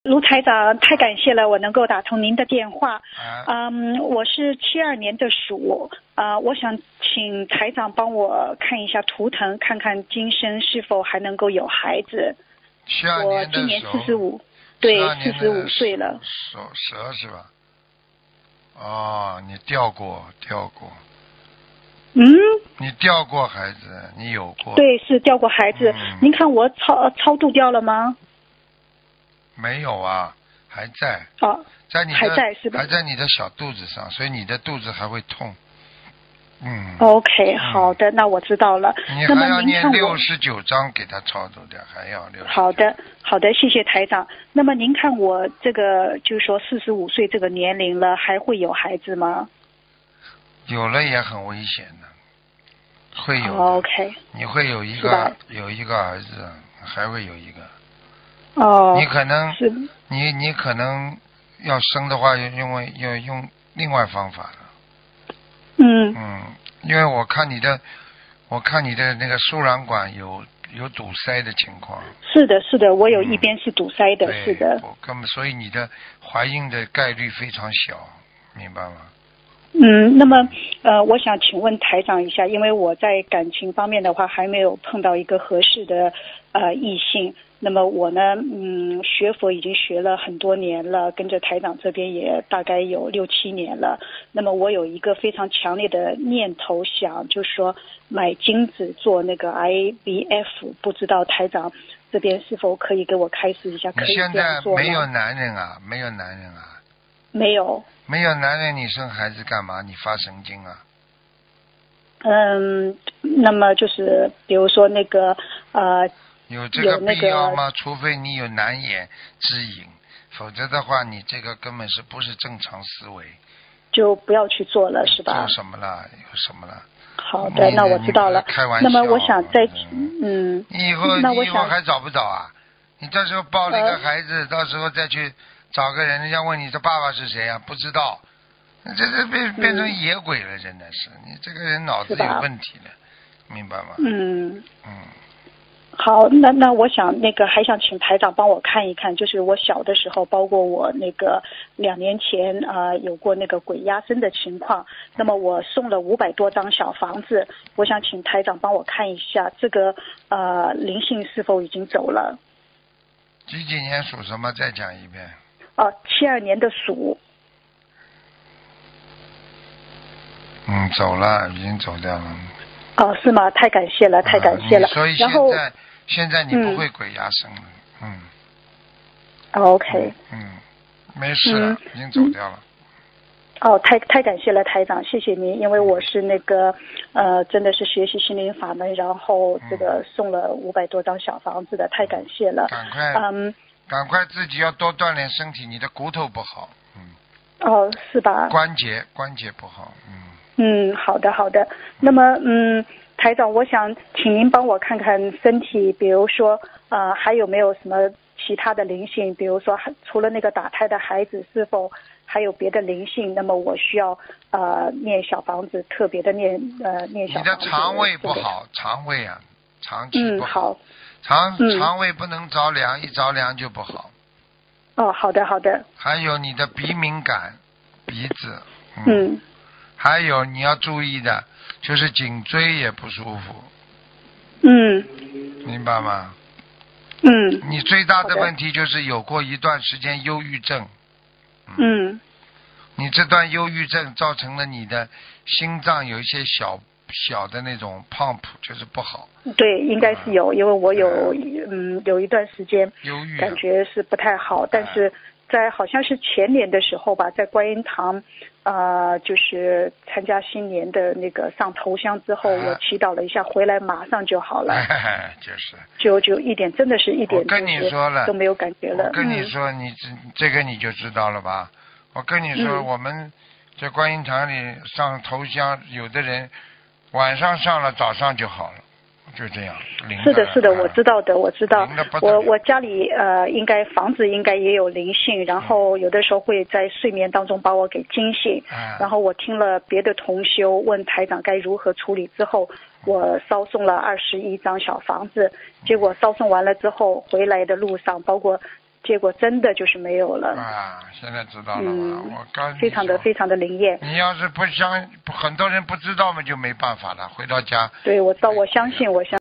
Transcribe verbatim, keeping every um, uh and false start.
卢台长，太感谢了，我能够打通您的电话。 啊、 嗯，我是七二年的鼠，啊、呃，我想请台长帮我看一下图腾，看看今生是否还能够有孩子。 七二我年的今年蛇四十五，对，四十五的岁了。 蛇蛇是吧？哦，你掉过掉过。 嗯， 你掉过孩子，你有过？ 对，是掉过孩子。 嗯、 您看我超超度掉了吗？ 没有啊，还在。 哦， 在你的还在是吧？ 还在你的小肚子上，所以你的肚子还会痛。嗯。 OK， 嗯、 好的，那我知道了。 你那还要念么您看我六十九章给他超度掉，还要六。 好的，好的，谢谢台长。那么您看我这个，就是说四十五岁这个年龄了，还会有孩子吗？ 有了也很危险的，会有的。 哦、OK。 你会有一个有一个儿子，还会有一个。 哦。 你可能是。 你你可能要生的话，因为要用另外方法了。 嗯。 嗯，因为我看你的，我看你的那个输卵管有有堵塞的情况。 是的，是的，我有一边是堵塞的， 嗯、 是的。 我根本所以你的怀孕的概率非常小，明白吗？ 嗯，那么呃，我想请问台长一下，因为我在感情方面的话还没有碰到一个合适的呃异性。那么我呢，嗯，学佛已经学了很多年了，跟着台长这边也大概有六七年了。那么我有一个非常强烈的念头，想就是说买精子做那个 I V F， 不知道台长这边是否可以给我开示一下？可以这样做吗？ 你现在没有男人啊，没有男人啊。 没有。 没有男人，你生孩子干嘛？你发神经啊？ 嗯，那么就是比如说那个呃。 有这个必要吗？除非你有难言之隐，否则的话，你这个根本是不是正常思维？ 就不要去做了，是吧？ 做什么了？有什么了？ 好的，那我知道了。 开玩笑。 那么我想再嗯， 你以后那我你以后还找不找啊？你到时候抱了一个孩子，呃、到时候再去找个人，人家问你这爸爸是谁啊？不知道，这这变变成野鬼了，真的是，你这个人脑子有问题了，明白吗？ 嗯嗯。 好，那那我想那个还想请台长帮我看一看，就是我小的时候，包括我那个两年前啊、呃、有过那个鬼压身的情况，那么我送了五百多张小房子，我想请台长帮我看一下这个呃灵性是否已经走了。 几几年属什么？再讲一遍。 哦，七二年的鼠。 嗯，走了，已经走掉了。 哦，是吗？太感谢了，太感谢了。 嗯、所以现在现在你不会鬼压身了，嗯。 嗯 OK。 嗯，没事了、嗯，已经走掉了。 哦，太太感谢了，台长，谢谢您，因为我是那个呃，真的是学习心灵法门，然后这个送了五百多张小房子的，太感谢了。 赶快， 嗯， 赶快自己要多锻炼身体，你的骨头不好，嗯。 哦，是吧？ 关节关节不好，嗯。 嗯，好的好的。那么嗯，台长，我想请您帮我看看身体，比如说呃，还有没有什么其他的灵性，比如说除了那个打胎的孩子，是否还有别的灵性？那么我需要呃念小房子，特别的念呃念小房子。 你的肠胃不好，肠胃啊，长期不好。 嗯，好。 肠肠胃不能着凉，一着凉就不好。 哦，好的好的。 还有你的鼻敏感，鼻子。 嗯。 嗯，还有你要注意的，就是颈椎也不舒服。 嗯。 明白吗？ 嗯。 你最大的问题就是有过一段时间忧郁症。 嗯。嗯， 你这段忧郁症造成了你的心脏有一些小小的那种 pump， 就是不好。 对，应该是有，因为我有嗯有一段时间忧郁， 感觉是不太好，但是在好像是前年的时候吧，在观音堂呃就是参加新年的那个上头香之后，我祈祷了一下，回来马上就好了。 就是就就一点真的是一点我跟你说了都没有感觉了。 我跟你说，你这这个你就知道了吧？我跟你说， 嗯、 我们在观音堂里上头香，有的人晚上上了，早上就好了，就这样。 是的，是的，我知道的，我知道。我我家里呃，应该房子应该也有灵性，然后有的时候会在睡眠当中把我给惊醒。 嗯、 然后我听了别的同修问台长该如何处理之后，我烧送了二十一张小房子，结果烧送完了之后，回来的路上包括结果真的就是没有了。 啊，现在知道了吧？ 嗯， 我刚非常的非常的灵验。 你要是不相，很多人不知道嘛，就没办法了。回到家， 对，我知道，我相信，我相。